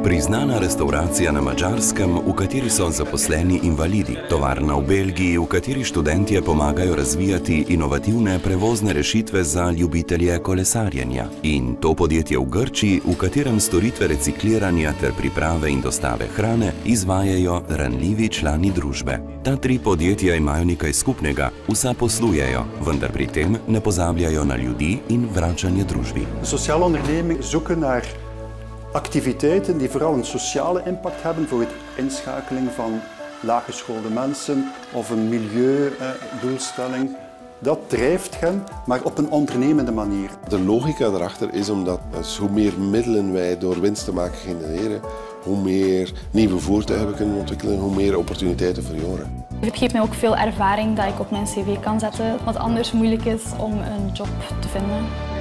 Priznana restauracija na Madžarskem, v kateri so zaposleni invalidi, tovarna v Belgiji, v kateri študentje pomagajo razvijati inovativne prevozne rešitve za ljubitelje kolesarjenja, in to podjetje v Grčiji, v katerem storitve recikliranja ter priprave in dostave hrane izvajajo ranljivi člani družbe. Ta tri podjetja imajo nekaj skupnega, vsa poslujejo, vendar pri tem ne pozabljajo na ljudi in vračanje družbi. Sociale ondernemingen zoeken naar activiteiten die vooral een sociale impact hebben voor het inschakeling van laaggeschoolde mensen of een milieudoelstelling. Dat drijft hen, maar op een ondernemende manier. De logica daarachter is omdat hoe meer middelen wij door winst te maken genereren, hoe meer nieuwe voertuigen we kunnen ontwikkelen, hoe meer opportuniteiten voor jongeren. Het geeft mij ook veel ervaring dat ik op mijn cv kan zetten, wat anders moeilijk is om een job te vinden.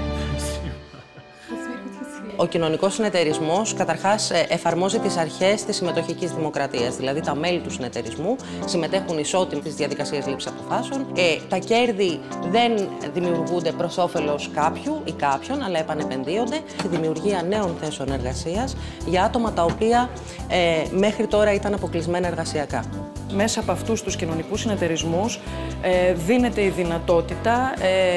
Ο κοινωνικός συνεταιρισμός καταρχάς εφαρμόζει τις αρχές της συμμετοχικής δημοκρατίας, δηλαδή τα μέλη του συνεταιρισμού συμμετέχουν ισότιμα στις διαδικασίες λήψης αποφάσεων. Τα κέρδη δεν δημιουργούνται προς όφελος κάποιου ή κάποιον, αλλά επανεπενδύονται στη δημιουργία νέων θέσεων εργασίας για άτομα τα οποία μέχρι τώρα ήταν αποκλεισμένα εργασιακά. Μέσα από αυτούς τους κοινωνικούς συνεταιρισμούς δίνεται η δυνατότητα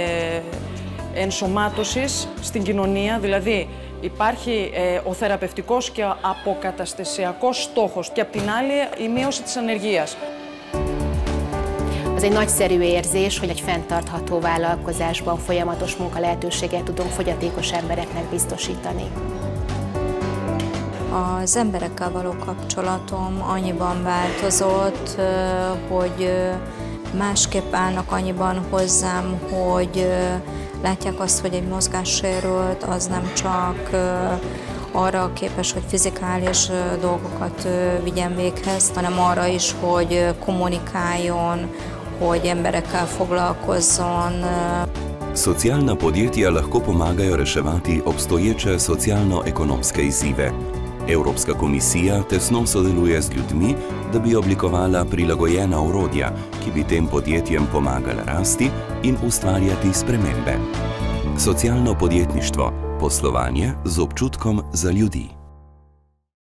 ενσωμάτωσης στην κοινωνία, δηλαδή υπάρχει ο θεραπευτικός και αποκαταστασιακός stόχos και απ' την άλλη η műősi της ανεργίας. Az egy nagyszerű érzés, hogy egy fenntartható vállalkozásban folyamatos munkalehetőséget tudunk fogyatékos embereknek biztosítani. Az emberekkel való kapcsolatom annyiban változott, hogy másképp állnak annyiban hozzám, hogy látják azt, hogy egy mozgássérült az nem csak arra képes, hogy fizikális dolgokat vigyen véghez, hanem arra is, hogy kommunikáljon, hogy emberekkel foglalkozzon. Socialna podjetja lahko pomagajo reševati obstoječe socialno-ekonomske izzive. Evropska komisija tesno sodeluje z ljudmi, da bi oblikovala prilagojena orodja, ki bi tem podjetjem pomagala rasti in ustvarjati spremembe. Socialno podjetništvo, poslovanje z občutkom za ljudi.